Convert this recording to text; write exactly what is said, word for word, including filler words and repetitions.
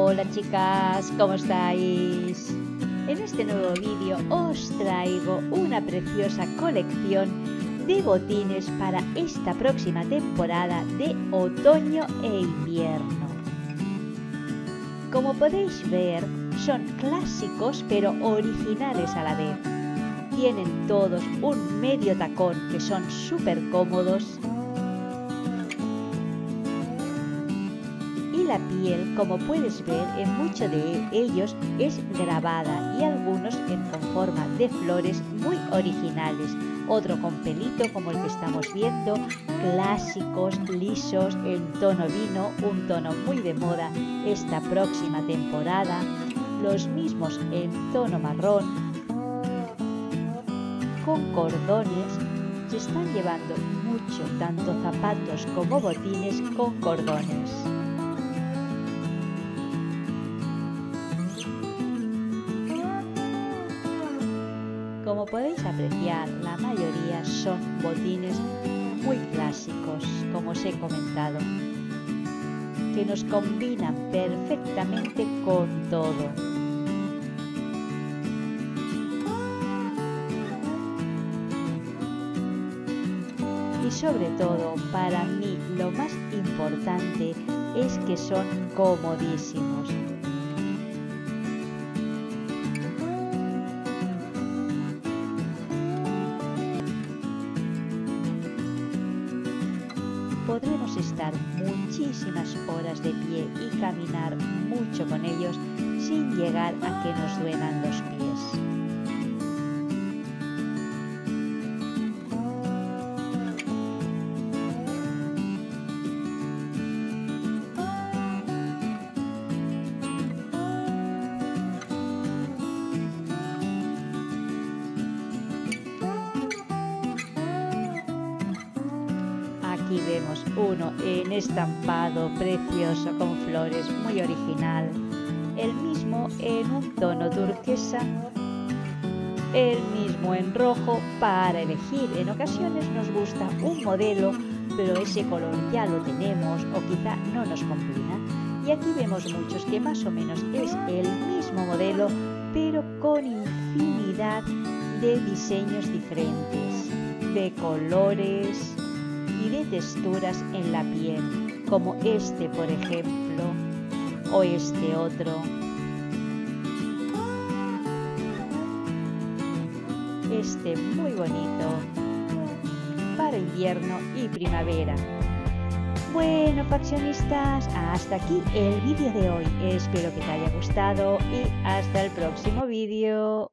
Hola chicas, ¿cómo estáis? En este nuevo vídeo os traigo una preciosa colección de botines para esta próxima temporada de otoño e invierno. Como podéis ver, son clásicos pero originales a la vez. Tienen todos un medio tacón que son súper cómodos. Y la piel, como puedes ver, en muchos de ellos es grabada y algunos en con forma de flores muy originales. Otro con pelito como el que estamos viendo, clásicos, lisos, en tono vino, un tono muy de moda esta próxima temporada. Los mismos en tono marrón, con cordones. Se están llevando mucho, tanto zapatos como botines con cordones. Como podéis apreciar, la mayoría son botines muy clásicos, como os he comentado, que nos combinan perfectamente con todo. Y sobre todo, para mí lo más importante es que son comodísimos. Podremos estar muchísimas horas de pie y caminar mucho con ellos sin llegar a que nos duelan los pies. Aquí vemos uno en estampado precioso con flores, muy original. El mismo en un tono turquesa, el mismo en rojo para elegir. En ocasiones nos gusta un modelo, pero ese color ya lo tenemos o quizá no nos combina. Y aquí vemos muchos que más o menos es el mismo modelo, pero con infinidad de diseños diferentes, de colores y de texturas en la piel, como este por ejemplo, o este otro. Este muy bonito para invierno y primavera. Bueno, fashionistas, hasta aquí el vídeo de hoy. Espero que te haya gustado y hasta el próximo vídeo.